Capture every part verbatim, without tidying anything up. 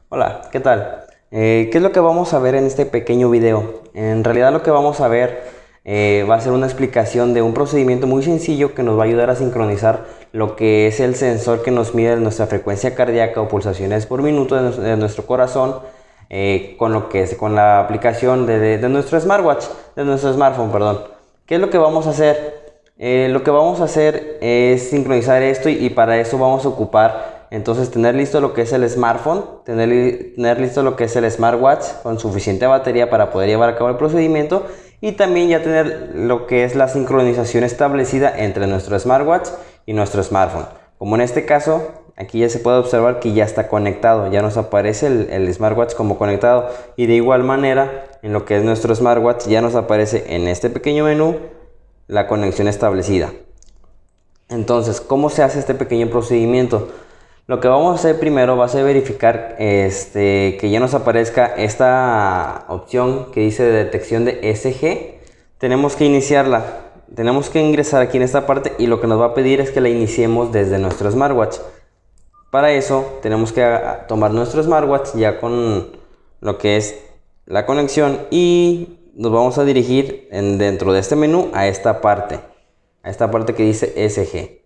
Hola, ¿qué tal? Eh, ¿qué es lo que vamos a ver en este pequeño video? En realidad lo que vamos a ver eh, va a ser una explicación de un procedimiento muy sencillo que nos va a ayudar a sincronizar lo que es el sensor que nos mide nuestra frecuencia cardíaca o pulsaciones por minuto de, nuestro, de nuestro corazón eh, con lo que es con la aplicación de, de, de nuestro smartwatch, de nuestro smartphone, perdón. ¿Qué es lo que vamos a hacer? Eh, lo que vamos a hacer es sincronizar esto y, y para eso vamos a ocupar entonces tener listo lo que es el smartphone, tener, tener listo lo que es el smartwatch con suficiente batería para poder llevar a cabo el procedimiento y también ya tener lo que es la sincronización establecida entre nuestro smartwatch y nuestro smartphone. Como en este caso, aquí ya se puede observar que ya está conectado, ya nos aparece el, el smartwatch como conectado y de igual manera en lo que es nuestro smartwatch ya nos aparece en este pequeño menú la conexión establecida. Entonces, ¿cómo se hace este pequeño procedimiento? Lo que vamos a hacer primero va a ser verificar este, que ya nos aparezca esta opción que dice detección de S G. Tenemos que iniciarla, tenemos que ingresar aquí en esta parte y lo que nos va a pedir es que la iniciemos desde nuestro smartwatch. Para eso tenemos que tomar nuestro smartwatch ya con lo que es la conexión y nos vamos a dirigir en, dentro de este menú a esta parte, a esta parte que dice S G.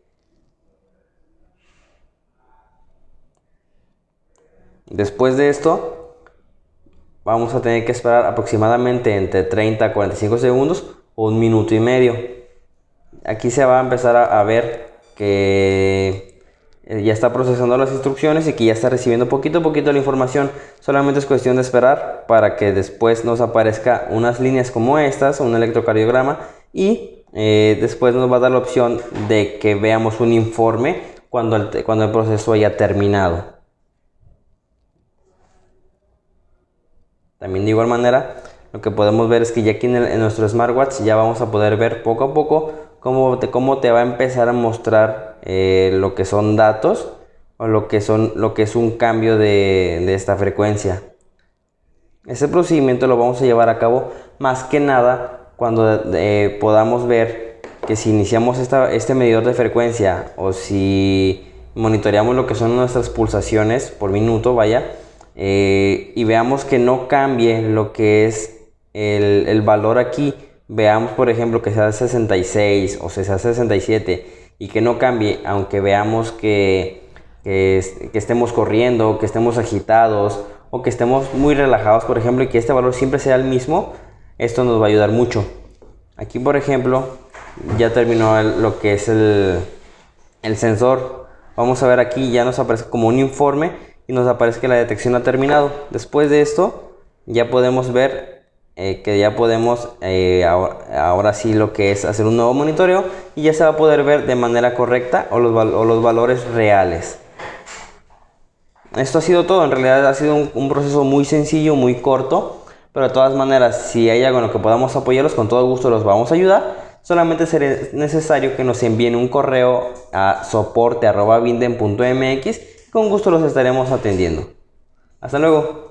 Después de esto vamos a tener que esperar aproximadamente entre treinta a cuarenta y cinco segundos o un minuto y medio. Aquí se va a empezar a, a ver que ya está procesando las instrucciones y que ya está recibiendo poquito a poquito la información. Solamente es cuestión de esperar para que después nos aparezca unas líneas como estas, un electrocardiograma, y eh, después nos va a dar la opción de que veamos un informe cuando el, cuando el proceso haya terminado. También de igual manera lo que podemos ver es que ya aquí en, el, en nuestro smartwatch ya vamos a poder ver poco a poco cómo te, cómo te va a empezar a mostrar eh, lo que son datos o lo que, son, lo que es un cambio de, de esta frecuencia. Este procedimiento lo vamos a llevar a cabo más que nada cuando eh, podamos ver que si iniciamos esta, este medidor de frecuencia o si monitoreamos lo que son nuestras pulsaciones por minuto, vaya, eh, y veamos que no cambie lo que es el, el valor aquí. Veamos por ejemplo que sea sesenta y seis o sea sesenta y siete y que no cambie, aunque veamos que, que, que estemos corriendo, que estemos agitados o que estemos muy relajados, por ejemplo, y que este valor siempre sea el mismo. Esto nos va a ayudar mucho. Aquí por ejemplo ya terminó el, lo que es el, el sensor. Vamos a ver aquí, ya nos aparece como un informe y nos aparece que la detección ha terminado. Después de esto ya podemos ver eh, que ya podemos eh, ahora, ahora sí lo que es hacer un nuevo monitoreo y ya se va a poder ver de manera correcta o los, o los valores reales. Esto ha sido todo. En realidad ha sido un, un proceso muy sencillo, muy corto, pero de todas maneras si hay algo en lo que podamos apoyarlos, con todo gusto los vamos a ayudar. Solamente será necesario que nos envíen un correo a soporte arroba vinden punto m x. Con gusto los estaremos atendiendo. Hasta luego.